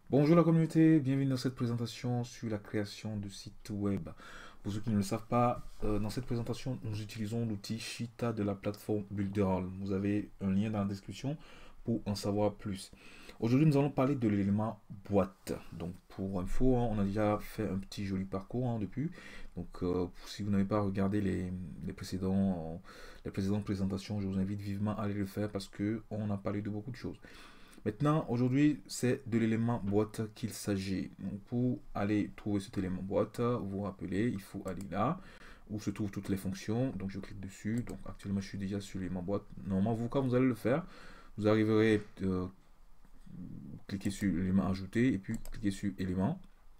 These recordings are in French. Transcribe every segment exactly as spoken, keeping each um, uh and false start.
Bonjour la communauté, bienvenue dans cette présentation sur la création de sites web. Pour ceux qui ne le savent pas, euh, dans cette présentation, nous utilisons l'outil Shita de la plateforme Builderall. Vous avez un lien dans la description pour en savoir plus. Aujourd'hui, nous allons parler de l'élément boîte. Donc, pour info, hein, on a déjà fait un petit joli parcours hein, depuis. Donc, euh, si vous n'avez pas regardé les, les précédents, euh, les précédentes présentations, je vous invite vivement à aller le faire parce que on a parlé de beaucoup de choses. Maintenant, aujourd'hui, c'est de l'élément boîte qu'il s'agit. Donc, pour aller trouver cet élément boîte, vous vous rappelez, il faut aller là où se trouvent toutes les fonctions. Donc, je clique dessus. Donc, actuellement, je suis déjà sur l'élément boîte. Normalement, vous, quand vous allez le faire, vous arriverez à cliquer sur l'élément ajouté et puis cliquer sur élément.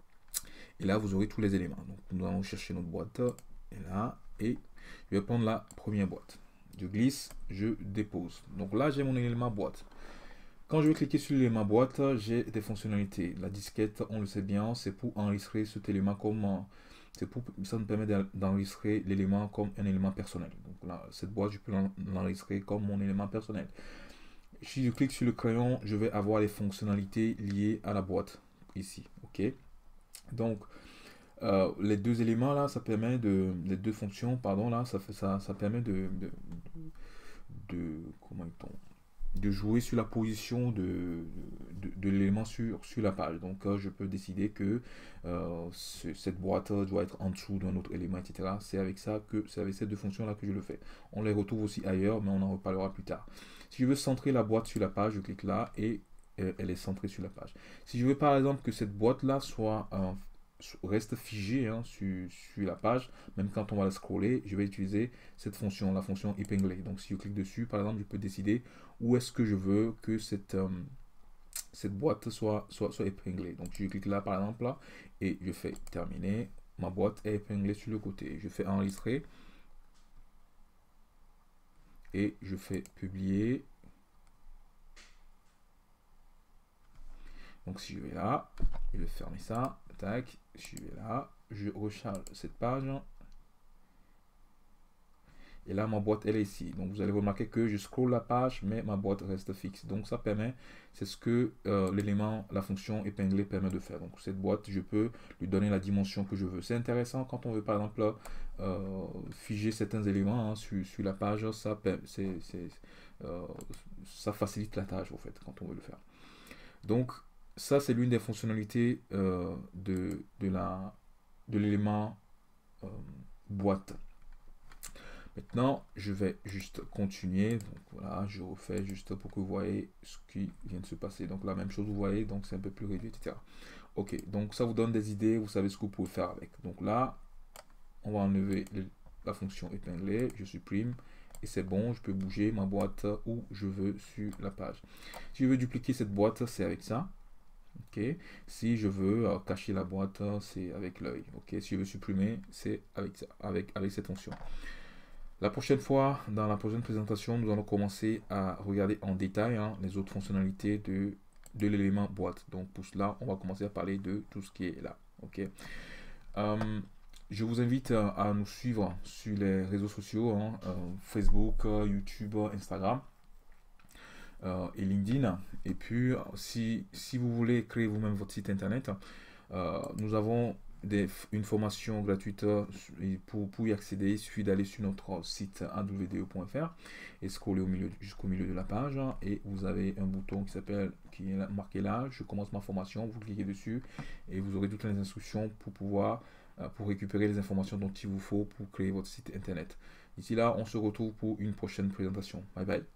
Et là, vous aurez tous les éléments. Donc, nous allons chercher notre boîte. Et là, et je vais prendre la première boîte. Je glisse, je dépose. Donc là, j'ai mon élément boîte. Quand je vais cliquer sur l'élément boîte, j'ai des fonctionnalités. La disquette, on le sait bien, c'est pour enregistrer cet élément comme c'est pour ça nous permet d'enregistrer l'élément comme un élément personnel. Donc là, cette boîte, je peux l'enregistrer comme mon élément personnel. Si je clique sur le crayon, je vais avoir les fonctionnalités liées à la boîte ici. Ok. Donc euh, les deux éléments là, ça permet de les deux fonctions, pardon là, ça fait ça, ça permet de de, de, de comment dit-on de jouer sur la position de, de, de l'élément sur, sur la page. Donc euh, je peux décider que euh, ce, cette boîte doit être en dessous d'un autre élément, et cetera. C'est avec ça que c'est avec ces deux fonctions-là que je le fais. On les retrouve aussi ailleurs, mais on en reparlera plus tard. Si je veux centrer la boîte sur la page, je clique là et euh, elle est centrée sur la page. Si je veux par exemple que cette boîte-là soit euh, reste figée hein, sur, sur la page, même quand on va la scroller, je vais utiliser cette fonction, la fonction épingler. Donc si je clique dessus, par exemple, je peux décider où est-ce que je veux que cette, euh, cette boîte soit, soit, soit épinglée. Donc je clique là, par exemple, là, et je fais terminer. Ma boîte est épinglée sur le côté. Je fais enregistrer et je fais publier. Donc si je vais là, je vais fermer ça, tac, je vais là, je recharge cette page. Et là, ma boîte, elle est ici. Donc, vous allez remarquer que je scrolle la page, mais ma boîte reste fixe. Donc, ça permet, c'est ce que euh, l'élément, la fonction épinglée permet de faire. Donc, cette boîte, je peux lui donner la dimension que je veux. C'est intéressant quand on veut, par exemple, euh, figer certains éléments hein, sur, sur la page. Ça, c'est, c'est, euh, ça facilite la tâche, en fait, quand on veut le faire. Donc, ça, c'est l'une des fonctionnalités euh, de, de, la, de l'élément euh, boîte. Maintenant, je vais juste continuer. Donc voilà, je refais juste pour que vous voyez ce qui vient de se passer. Donc la même chose, vous voyez, donc c'est un peu plus réduit, et cetera. Ok, donc ça vous donne des idées, vous savez ce que vous pouvez faire avec. Donc là, on va enlever la fonction épinglée, je supprime, et c'est bon, je peux bouger ma boîte où je veux sur la page. Si je veux dupliquer cette boîte, c'est avec ça. Ok, si je veux euh, cacher la boîte, c'est avec l'œil. Ok, si je veux supprimer, c'est avec ça, avec, avec cette fonction. La prochaine fois, dans la prochaine présentation, nous allons commencer à regarder en détail hein, les autres fonctionnalités de, de l'élément boîte. Donc pour cela, on va commencer à parler de tout ce qui est là. Ok. Euh, je vous invite à, à nous suivre sur les réseaux sociaux, hein, euh, Facebook, euh, YouTube, Instagram euh, et LinkedIn. Et puis, si, si vous voulez créer vous-même votre site internet, euh, nous avons des, une formation gratuite et pour, pour y accéder, il suffit d'aller sur notre site a w d e point f r et scroller au milieu, jusqu'au milieu de la page et vous avez un bouton qui s'appelle qui est marqué là, je commence ma formation, vous cliquez dessus et vous aurez toutes les instructions pour pouvoir euh, pour récupérer les informations dont il vous faut pour créer votre site internet. D'ici là, on se retrouve pour une prochaine présentation. Bye bye.